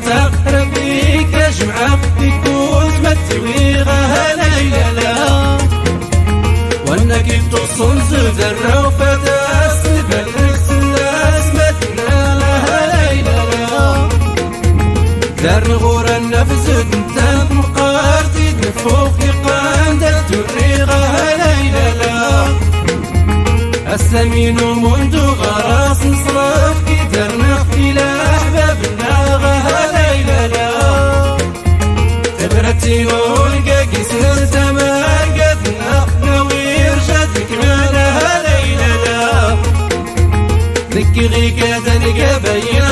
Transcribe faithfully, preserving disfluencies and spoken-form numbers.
نساق ربي كجمعة يكون تمتوي غها ليلة لا وانا كيف تصون زدر وفتاس نبلس الناس متنا لها ليلة لا دار نغور النفس انت مقارتي نفوق قاندة توري غها ليلة لا السمين منذ غراس نصرف كي درنا إلى أحبابنا غها ليلة لا تبرتي ولقى كيسر تمار قدنا نوير جدك ما لها ليلة لا ذكي غي كذا نلقى بين